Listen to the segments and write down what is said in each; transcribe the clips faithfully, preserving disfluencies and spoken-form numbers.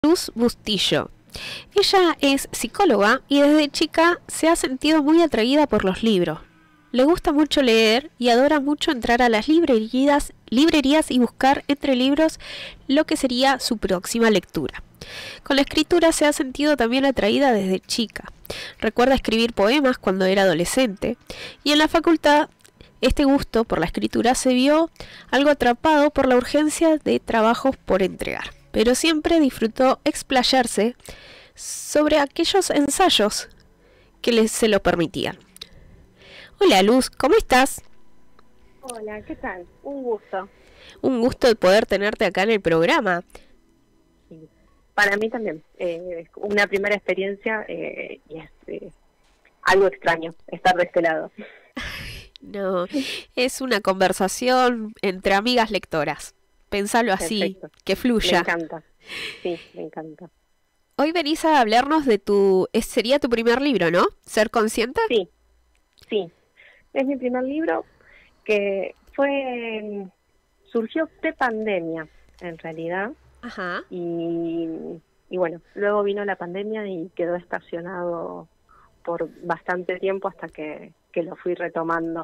Luz Bustillo. Ella es psicóloga y desde chica se ha sentido muy atraída por los libros. Le gusta mucho leer y adora mucho entrar a las librerías, librerías y buscar entre libros lo que sería su próxima lectura. Con la escritura se ha sentido también atraída desde chica. Recuerda escribir poemas cuando era adolescente y en la facultad este gusto por la escritura se vio algo atrapado por la urgencia de trabajos por entregar, pero siempre disfrutó explayarse sobre aquellos ensayos que les se lo permitían. Hola Luz, ¿cómo estás? Hola, ¿qué tal? Un gusto. Un gusto de poder tenerte acá en el programa. Sí. Para mí también, eh, es una primera experiencia eh, y es eh, algo extraño estar de este lado. No, es una conversación entre amigas lectoras. Pensalo así, Perfecto. que fluya. Me encanta, sí, me encanta. Hoy venís a hablarnos de tu... es- sería tu primer libro, ¿no? ¿Ser consciente? Sí, sí. Es mi primer libro que fue surgió de pandemia, en realidad. Ajá. Y, y bueno, luego vino la pandemia y quedó estacionado por bastante tiempo hasta que, que lo fui retomando.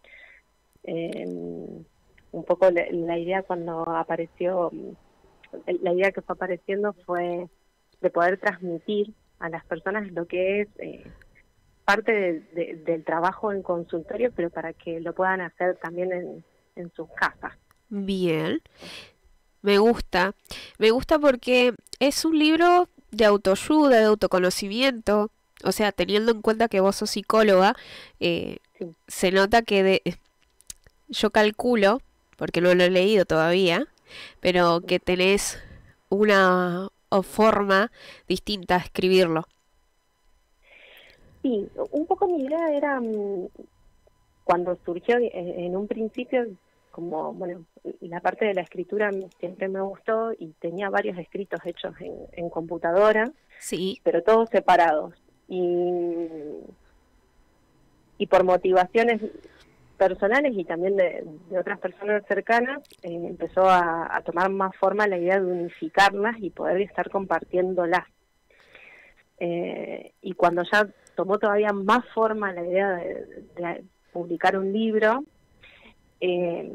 Eh, un poco la, la idea cuando apareció, la idea que fue apareciendo fue de poder transmitir a las personas lo que es eh, parte de, de, del trabajo en consultorio, pero para que lo puedan hacer también en, en sus casas. Bien. Me gusta. Me gusta porque es un libro de autoayuda, de autoconocimiento. O sea, teniendo en cuenta que vos sos psicóloga, eh, Sí. se nota que de, yo calculo, porque no lo he leído todavía, pero que tenés una o forma distinta de escribirlo. Sí, un poco mi idea era, mm, cuando surgió eh, en un principio, como, bueno, la parte de la escritura siempre me gustó y tenía varios escritos hechos en, en computadora, Sí, pero todos separados. Y, y por motivaciones personales y también de, de otras personas cercanas, eh, empezó a, a tomar más forma la idea de unificarlas y poder estar compartiéndolas. Eh, y cuando ya tomó todavía más forma la idea de, de publicar un libro, eh,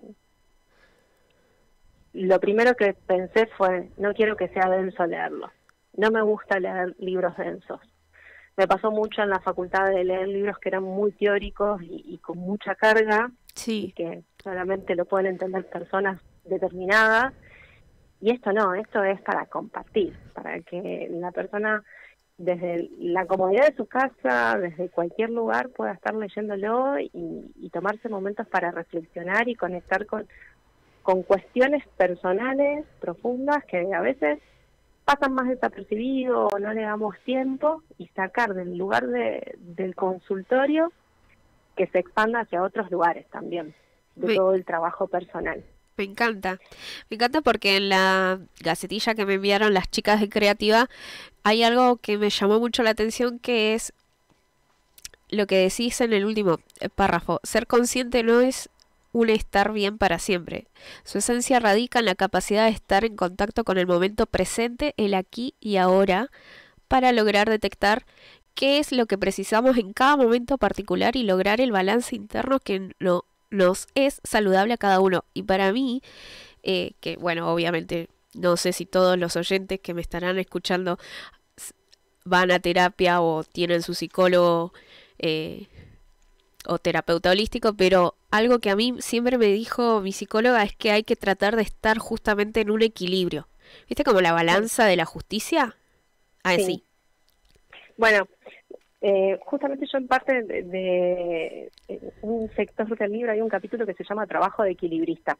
lo primero que pensé fue, no quiero que sea denso leerlo. No me gusta leer libros densos. Me pasó mucho en la facultad de leer libros que eran muy teóricos y, y con mucha carga, y sí. que solamente lo pueden entender personas determinadas. Y esto no, esto es para compartir, para que la persona desde la comodidad de su casa, desde cualquier lugar, pueda estar leyéndolo y, y tomarse momentos para reflexionar y conectar con, con cuestiones personales profundas que a veces pasan más desapercibido o no le damos tiempo, y sacar del lugar de, del consultorio que se expanda hacia otros lugares también, de Me, todo el trabajo personal. me encanta. Me encanta porque en la gacetilla que me enviaron las chicas de Creativa hay algo que me llamó mucho la atención, que es lo que decís en el último eh, párrafo. Ser consciente no es un estar bien para siempre. Su esencia radica en la capacidad de estar en contacto con el momento presente, el aquí y ahora, para lograr detectar qué es lo que precisamos en cada momento particular y lograr el balance interno que no, nos es saludable a cada uno. Y para mí, eh, que bueno, obviamente no sé si todos los oyentes que me estarán escuchando s- van a terapia o tienen su psicólogo eh, o terapeuta holístico, pero algo que a mí siempre me dijo mi psicóloga es que hay que tratar de estar justamente en un equilibrio. ¿Viste como la Sí, balanza de la justicia? Ah, sí. sí. Bueno, eh, justamente yo en parte de, de, de un sector del libro hay un capítulo que se llama Trabajo de equilibrista,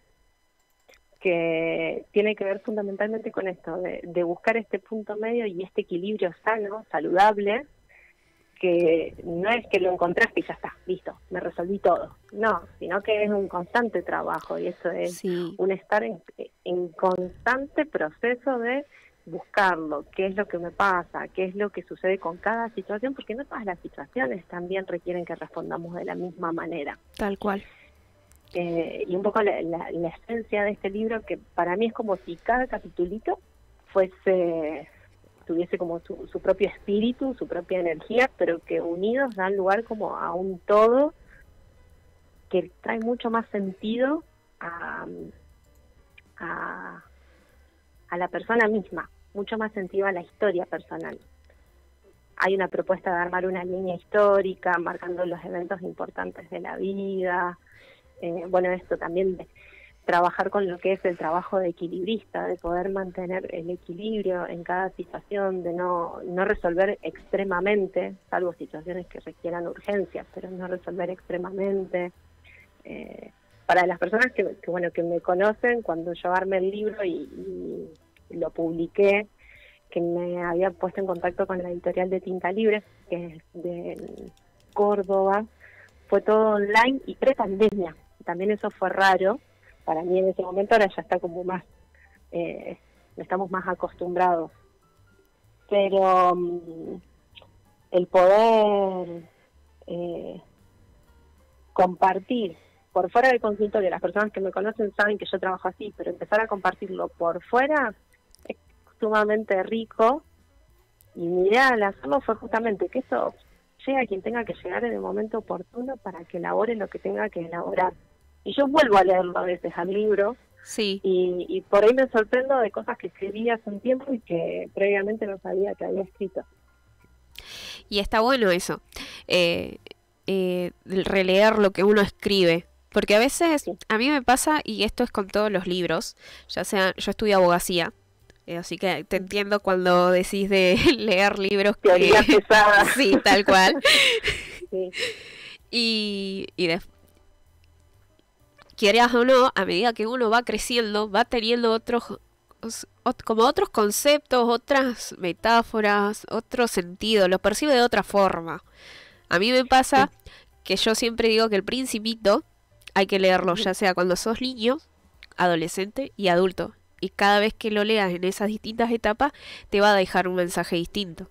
que tiene que ver fundamentalmente con esto, de, de buscar este punto medio y este equilibrio sano, saludable, que no es que lo encontraste y ya está, listo, me resolví todo. No, sino que es un constante trabajo y eso es Sí. un estar en, en constante proceso de buscarlo, qué es lo que me pasa, qué es lo que sucede con cada situación, porque no todas las situaciones también requieren que respondamos de la misma manera. Tal cual. Eh, y un poco la, la, la esencia de este libro, que para mí es como si cada capitulito fuese, tuviese como su, su propio espíritu, su propia energía, pero que unidos dan lugar como a un todo que trae mucho más sentido a, a, a la persona misma, mucho más sentido a la historia personal. Hay una propuesta de armar una línea histórica, marcando los eventos importantes de la vida. Eh, bueno, esto también de trabajar con lo que es el trabajo de equilibrista, de poder mantener el equilibrio en cada situación, de no, no resolver extremamente, salvo situaciones que requieran urgencias, pero no resolver extremamente. Eh, para las personas que, que, bueno, que me conocen, cuando yo armé el libro y, y lo publiqué, que me había puesto en contacto con la editorial de Tinta Libre, que es de Córdoba, fue todo online y pre-pandemia. También eso fue raro para mí en ese momento. Ahora ya está como más, eh, estamos más acostumbrados. Pero um, el poder eh, compartir por fuera del consultorio, las personas que me conocen saben que yo trabajo así, pero empezar a compartirlo por fuera es sumamente rico. Y mi idea al hacerlo fue justamente que eso llegue a quien tenga que llegar en el momento oportuno para que elabore lo que tenga que elaborar. Y yo vuelvo a leerlo a veces al libro, Sí. y, y por ahí me sorprendo de cosas que escribí hace un tiempo y que previamente no sabía que había escrito. Y está bueno eso, eh, eh, releer lo que uno escribe. Porque a veces, Sí. a mí me pasa, y esto es con todos los libros, ya sea, yo estudio abogacía, eh, así que te entiendo cuando decís de leer libros que... Teoría pesada. Sí, tal cual. Sí. Y, y de... quieras o no, a medida que uno va creciendo, va teniendo otros, ot- como otros conceptos, otras metáforas, otro sentido, lo percibe de otra forma. A mí me pasa Sí. que yo siempre digo que El Principito hay que leerlo, ya sea cuando sos niño, adolescente y adulto. Y cada vez que lo leas en esas distintas etapas, te va a dejar un mensaje distinto.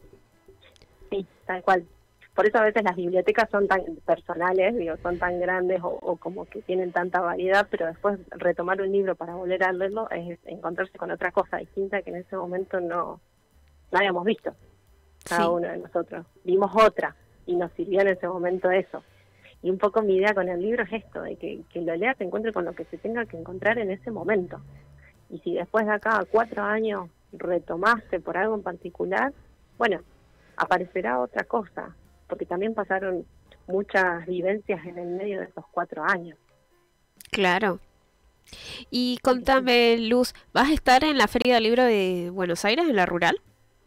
Sí, tal cual. Por eso a veces las bibliotecas son tan personales, digo, son tan grandes o, o como que tienen tanta variedad, pero después retomar un libro para volver a leerlo es encontrarse con otra cosa distinta que en ese momento no, no habíamos visto, cada Sí. uno de nosotros. Vimos otra y nos sirvió en ese momento eso. Y un poco mi idea con el libro es esto, de que, que lo leas, te encuentre con lo que se tenga que encontrar en ese momento. Y si después de acá a cuatro años retomaste por algo en particular, bueno, aparecerá otra cosa, porque también pasaron muchas vivencias en el medio de esos cuatro años. Claro. Y contame, Luz, ¿vas a estar en la Feria del Libro de Buenos Aires, en la Rural?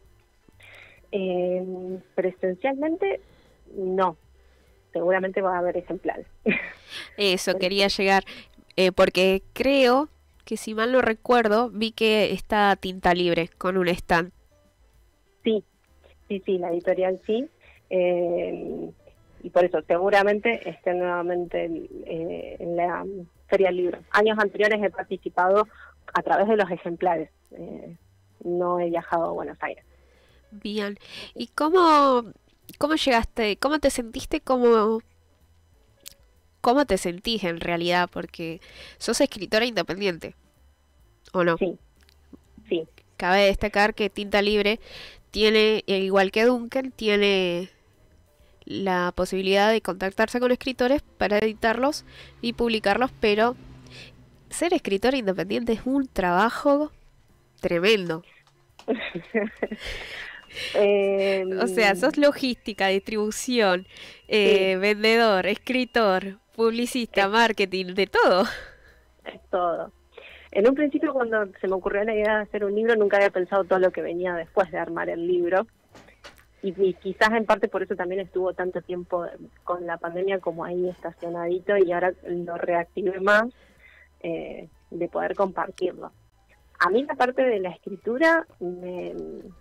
Eh, presencialmente, no. Seguramente va a haber ejemplares. Eso, Pero quería llegar, eh, porque creo que si mal no recuerdo, vi que está Tinta Libre con un stand. sí, sí, sí, la editorial sí. Eh, y por eso seguramente esté nuevamente eh, en la Feria del Libro. Años anteriores he participado a través de los ejemplares. Eh, no he viajado a Buenos Aires. Bien. ¿Y cómo, cómo llegaste, cómo te sentiste, cómo, cómo te sentís en realidad? Porque sos escritora independiente, ¿o no? Sí, sí. Cabe destacar que Tinta Libre tiene, eh, igual que Duncan, tiene la posibilidad de contactarse con escritores para editarlos y publicarlos, pero ser escritor independiente es un trabajo tremendo. eh, O sea, sos logística, distribución, eh, sí, vendedor, escritor, publicista, es, marketing, de todo. es todo. En un principio, cuando se me ocurrió la idea de hacer un libro, nunca había pensado todo lo que venía después de armar el libro. Y, y quizás en parte por eso también estuvo tanto tiempo con la pandemia como ahí estacionadito, y ahora lo reactivé más, eh, de poder compartirlo. A mí la parte de la escritura me,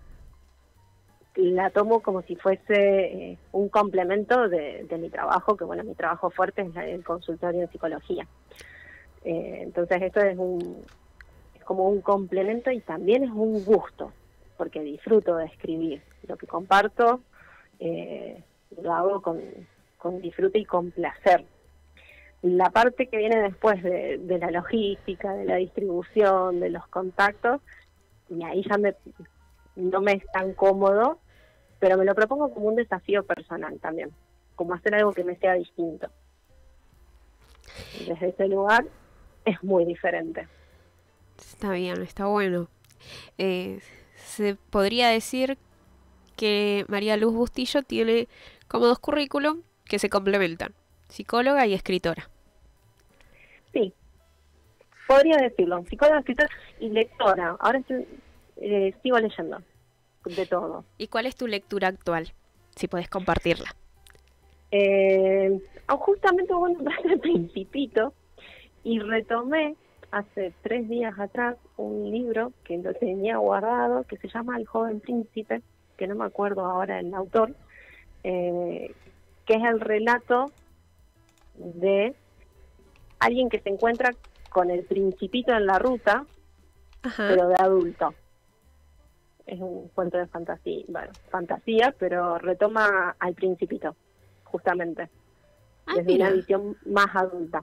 la tomo como si fuese eh, un complemento de, de mi trabajo, que bueno, mi trabajo fuerte es el consultorio de psicología. Eh, entonces esto es un es como un complemento y también es un gusto, porque disfruto de escribir. Lo que comparto eh, lo hago con, con disfrute y con placer. La parte que viene después de, de la logística, de la distribución, de los contactos, y ahí ya me, no me es tan cómodo, pero me lo propongo como un desafío personal también, como hacer algo que me sea distinto. Desde ese lugar es muy diferente. Está bien, está bueno. Eh, se podría decir que María Luz Bustillo tiene como dos currículum que se complementan, psicóloga y escritora. Sí, podría decirlo, psicóloga, escritora y lectora. Ahora estoy, eh, sigo leyendo de todo. ¿Y cuál es tu lectura actual? Si podés compartirla. Eh, justamente vos nombraste El Principito y retomé hace tres días atrás un libro que lo tenía guardado que se llama El Joven Príncipe, que no me acuerdo ahora el autor, eh, que es el relato de alguien que se encuentra con el Principito en la ruta, Ajá. pero de adulto. Es un cuento de fantasía, bueno, fantasía, pero retoma al Principito, justamente, Ah, desde mira. una visión más adulta.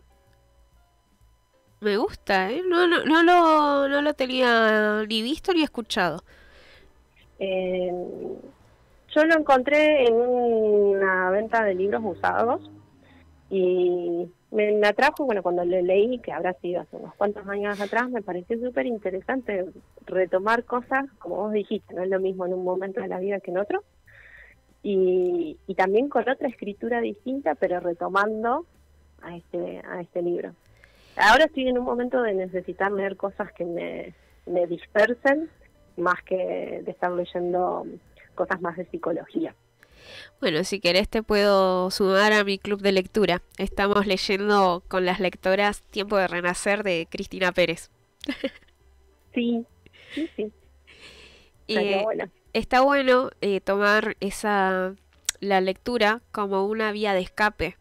Me gusta, ¿eh? No, no, no lo, no lo tenía ni visto ni escuchado. Eh, yo lo encontré en una venta de libros usados y me, me atrajo, bueno, cuando lo leí, que habrá sido hace unos cuantos años atrás, me pareció súper interesante retomar cosas, como vos dijiste, no es lo mismo en un momento de la vida que en otro, y, y también con otra escritura distinta, pero retomando a este, a este libro. Ahora estoy en un momento de necesitar leer cosas que me, me dispersen, más que de estar leyendo cosas más de psicología. Bueno, si querés te puedo sumar a mi club de lectura. Estamos leyendo con las lectoras Tiempo de Renacer de Cristina Pérez. Sí, sí, sí. Eh, bueno. Está bueno eh, tomar esa la lectura como una vía de escape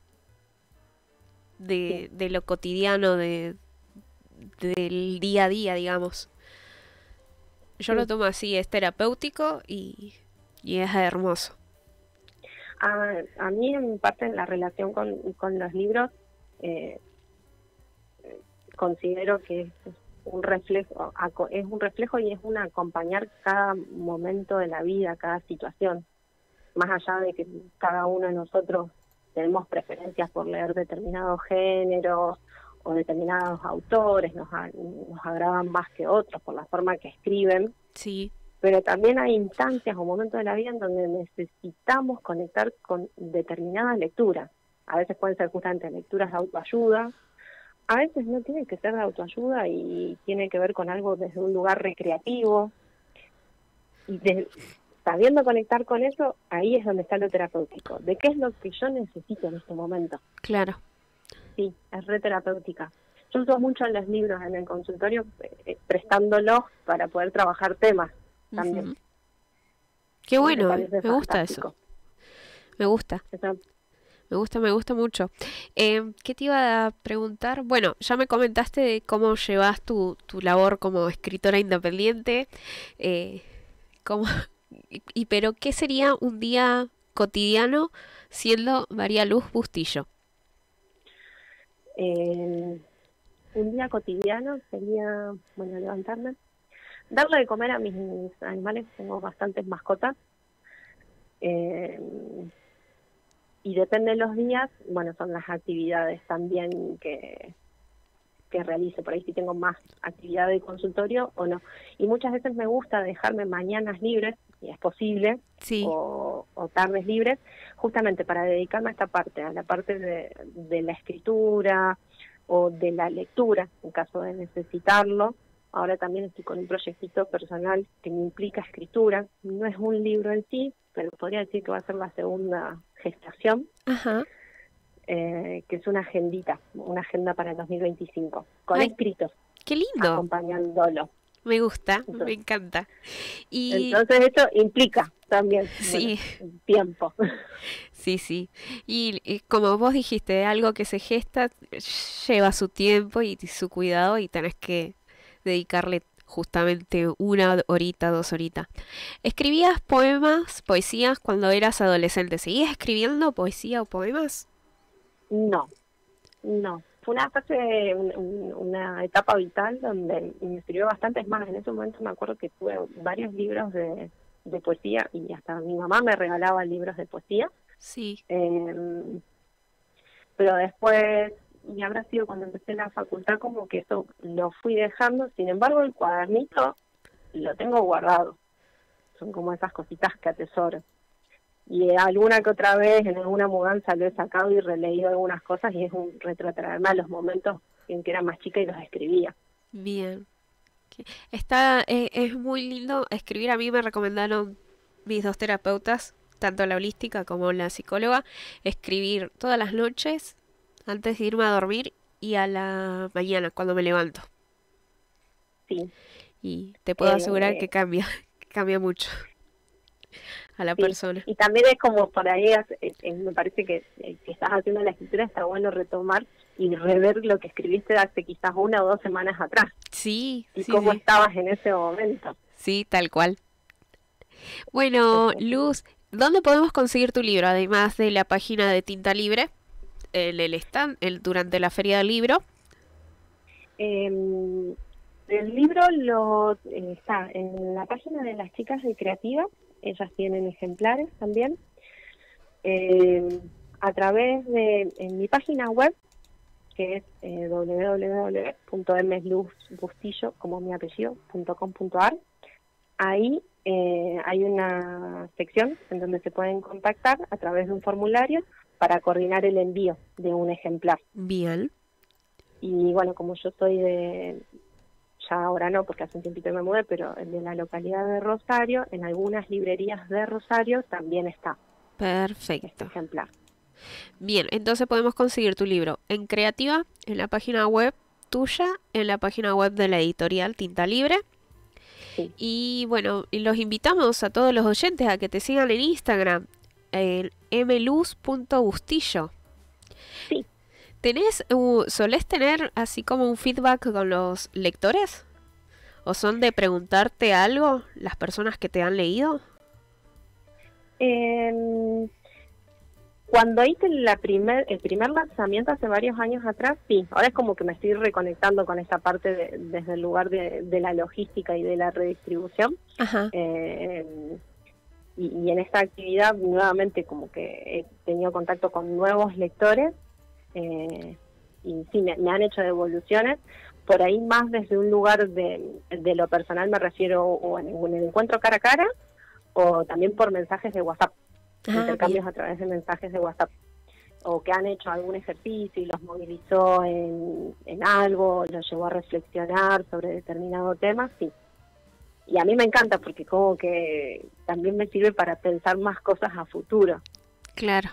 de, Sí. de lo cotidiano, de, del día a día, digamos. Yo Sí. lo tomo así, es terapéutico y, y es hermoso. A, a mí, en parte, en la relación con, con los libros, eh, considero que es un reflejo, es un reflejo y es un acompañar cada momento de la vida, cada situación. Más allá de que cada uno de nosotros tenemos preferencias por leer determinados géneros o determinados autores, nos, nos agradan más que otros por la forma que escriben. Sí. Pero también hay instancias o momentos de la vida en donde necesitamos conectar con determinadas lecturas. A veces pueden ser justamente lecturas de autoayuda, a veces no tiene que ser de autoayuda y tiene que ver con algo desde un lugar recreativo. Y de, sabiendo conectar con eso, ahí es donde está lo terapéutico. ¿De qué es lo que yo necesito en este momento? Claro. Sí, es re terapéutica. Yo uso mucho en los libros, en el consultorio, eh, prestándolos para poder trabajar temas también. Uh-huh. Qué bueno, me, me gusta eso. Me gusta. Eso. Me gusta, me gusta mucho. Eh, ¿Qué te iba a preguntar? Bueno, ya me comentaste de cómo llevas tu, tu labor como escritora independiente. Eh, cómo, y, y, pero, ¿qué sería un día cotidiano siendo María Luz Bustillo? Eh, un día cotidiano sería, bueno, levantarme, darle de comer a mis animales, tengo bastantes mascotas, eh, y depende de los días, bueno, son las actividades también que, que realice, por ahí si tengo más actividad de consultorio o no. Y muchas veces me gusta dejarme mañanas libres, si es posible, sí. o, o tardes libres, justamente para dedicarme a esta parte, a la parte de, de la escritura o de la lectura, en caso de necesitarlo. Ahora también estoy con un proyectito personal que me implica escritura. No es un libro en sí, pero podría decir que va a ser la segunda gestación. Ajá. Eh, que es una agendita, una agenda para el dos mil veinticinco, con Ay, escritos. ¡qué lindo! Acompañándolo. Me gusta, entonces, me encanta. Y... entonces esto implica también sí. bueno, tiempo. Sí, sí. Y, y como vos dijiste, algo que se gesta lleva su tiempo y su cuidado y tenés que dedicarle justamente una horita, dos horitas. ¿Escribías poemas, poesías cuando eras adolescente? ¿Seguías escribiendo poesía o poemas? No, no. fue una fase, un- un- una etapa vital donde me sirvió bastante. Es más, en ese momento me acuerdo que tuve varios libros de, de poesía y hasta mi mamá me regalaba libros de poesía. Sí, Eh, pero después, y habrá sido cuando empecé la facultad, como que eso lo fui dejando. Sin embargo, el cuadernito lo tengo guardado. Son como esas cositas que atesoro. Y eh, alguna que otra vez, en alguna mudanza, lo he sacado y releído algunas cosas, y es un retrotraerme a los momentos en que era más chica y los escribía. bien. Que- Está, eh, es muy lindo escribir. A mí me recomendaron mis dos terapeutas, tanto la holística como la psicóloga, escribir todas las noches antes de irme a dormir y a la mañana cuando me levanto. Sí, Y te puedo asegurar que eh, cambia, que cambia mucho a la sí. persona. Y también es como por ahí, hace- eh, eh, me parece que eh, si estás haciendo la escritura está bueno retomar y rever lo que escribiste hace quizás una o dos semanas atrás Sí, y sí, cómo sí, estabas en ese momento. sí, tal cual. Bueno, Eso. Luz, ¿dónde podemos conseguir tu libro? Además de la página de Tinta Libre, en el stand, el, durante la Feria del Libro. Eh, el libro lo eh, está en la página de las chicas de Creativa. Ellas tienen ejemplares también. Eh, a través de en mi página web, que es eh, w w w punto m luz bustillo, como mi apellido, punto com punto a r. Ahí eh, hay una sección en donde se pueden contactar a través de un formulario para coordinar el envío de un ejemplar. Bien, Y bueno, como yo soy de, ya ahora no, porque hace un tiempito que me mudé, pero de la localidad de Rosario, en algunas librerías de Rosario también está este perfecto. ejemplar. Bien, entonces podemos conseguir tu libro en Creativa, en la página web tuya, en la página web de la editorial Tinta Libre. Sí, Y bueno, y los invitamos a todos los oyentes a que te sigan en Instagram, en mluz punto bustillo. sí. ¿Tenés, uh, solés tener así como un feedback con los lectores? ¿O son de preguntarte algo las personas que te han leído? Eh, Cuando hice la primer, el primer lanzamiento hace varios años atrás, sí. Ahora es como que me estoy reconectando con esta parte de- desde el lugar de, de la logística y de la redistribución. Ajá, Eh, y, y en esta actividad nuevamente como que he tenido contacto con nuevos lectores. eh, y sí, me, me han hecho devoluciones. Por ahí más desde un lugar de, de lo personal me refiero o en, en el encuentro cara a cara o también por mensajes de WhatsApp, ah, intercambios bien, a través de mensajes de WhatsApp, o que han hecho algún ejercicio y los movilizó en, en algo, los llevó a reflexionar sobre determinado tema, sí. Y a mí me encanta porque como que también me sirve para pensar más cosas a futuro. claro.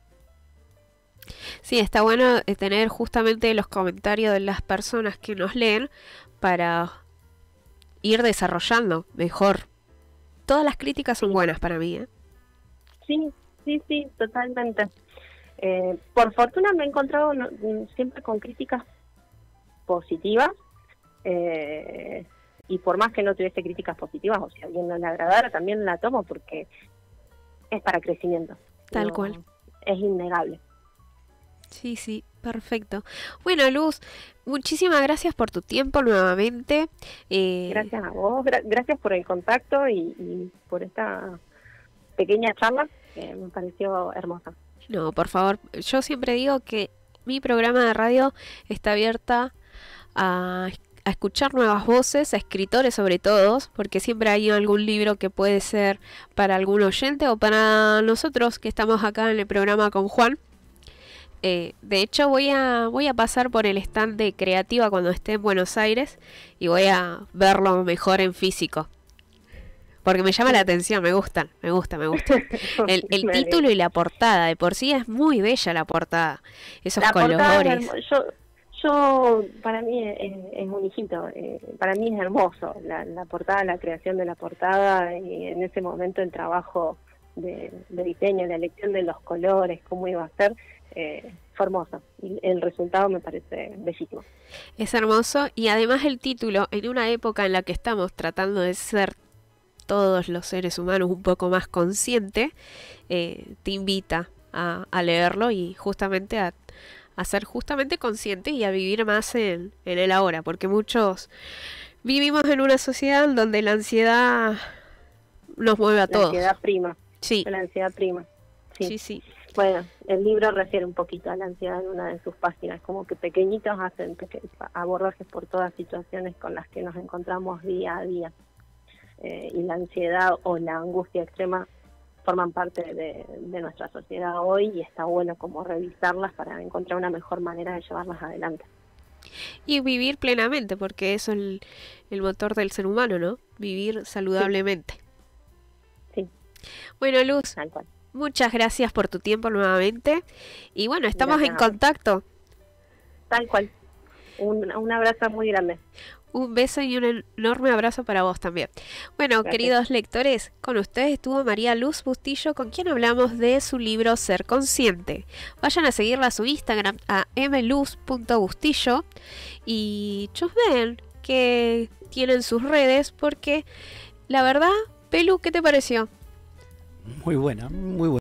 Sí, está bueno eh, tener justamente los comentarios de las personas que nos leen para ir desarrollando mejor. Todas las críticas son Sí, buenas para mí, ¿eh? sí, sí, sí, totalmente. Eh, por fortuna me he encontrado no, siempre con críticas positivas, eh, y por más que no tuviese críticas positivas, o si a alguien no le agradara, también la tomo porque es para crecimiento. Tal No, cual. es innegable. Sí, sí, perfecto. Bueno, Luz, muchísimas gracias por tu tiempo nuevamente. Eh, Gracias a vos, gra- gracias por el contacto y, y por esta pequeña charla que me pareció hermosa. no, por favor, yo siempre digo que mi programa de radio está abierta a, a escuchar nuevas voces, a escritores sobre todo, porque siempre hay algún libro que puede ser para algún oyente o para nosotros que estamos acá en el programa con Juan. Eh, de hecho, voy a, voy a pasar por el stand de Creativa cuando esté en Buenos Aires y voy a verlo mejor en físico. Porque me llama la atención, me gustan, me gusta, me gusta. El, el Me título alegro. y la portada, de por sí es muy bella la portada. Esos La portada es colores. hermosa. Yo, yo, para mí es, es un hijito, eh, para mí es hermoso la, la portada, la creación de la portada y en ese momento el trabajo de, de diseño, la elección de los colores, cómo iba a ser, eh, fue hermoso. Y el resultado me parece bellísimo. Es hermoso y además el título, en una época en la que estamos tratando de ser todos los seres humanos un poco más conscientes, eh, te invita a, a leerlo y justamente a, a ser justamente conscientes y a vivir más en, en el ahora, porque muchos vivimos en una sociedad donde la ansiedad nos mueve a La todos. ansiedad prima. Sí, La ansiedad prima. Sí. sí, sí. Bueno, el libro refiere un poquito a la ansiedad en una de sus páginas, como que pequeñitos hacen peque- abordajes por todas situaciones con las que nos encontramos día a día. Eh, y la ansiedad o la angustia extrema forman parte de, de nuestra sociedad hoy y está bueno como revisarlas para encontrar una mejor manera de llevarlas adelante. Y vivir plenamente, porque eso es el, el motor del ser humano, ¿no? Vivir saludablemente. Sí, Bueno, Luz, tal cual. muchas gracias por tu tiempo nuevamente. Y bueno, estamos Gracias en a vos. contacto. Tal cual. Un, un abrazo muy grande. Un beso y un enorme abrazo para vos también. Bueno, Gracias. queridos lectores, con ustedes estuvo María Luz Bustillo, con quien hablamos de su libro Ser Consciente. Vayan a seguirla a su Instagram, a mluz punto bustillo, y chusmeen que tienen sus redes, porque la verdad, Pelu, ¿qué te pareció? Muy buena, muy buena.